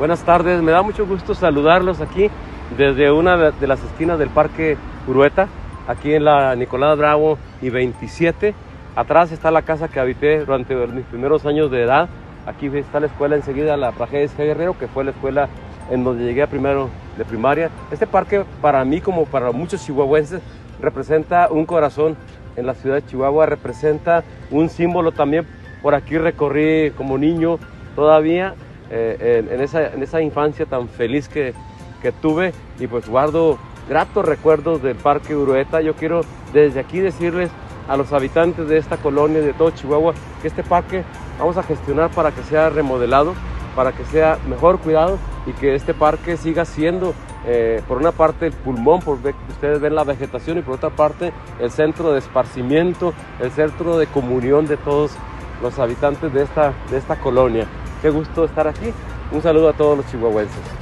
Buenas tardes, me da mucho gusto saludarlos aquí desde una de las esquinas del Parque Urueta, aquí en la Nicolás Bravo y 27. Atrás está la casa que habité durante mis primeros años de edad. Aquí está la escuela enseguida, la Praxedes G. Guerrero, que fue la escuela en donde llegué a primero de primaria. Este parque, para mí como para muchos chihuahuenses, representa un corazón en la ciudad de Chihuahua, representa un símbolo también. Por aquí recorrí como niño todavía, en esa infancia tan feliz que tuve, y pues guardo gratos recuerdos del Parque Urueta. Yo quiero desde aquí decirles a los habitantes de esta colonia, de todo Chihuahua, que este parque vamos a gestionar para que sea remodelado, para que sea mejor cuidado y que este parque siga siendo por una parte el pulmón, porque ustedes ven la vegetación, y por otra parte el centro de esparcimiento, el centro de comunión de todos los habitantes de esta colonia. Qué gusto estar aquí. Un saludo a todos los chihuahuenses.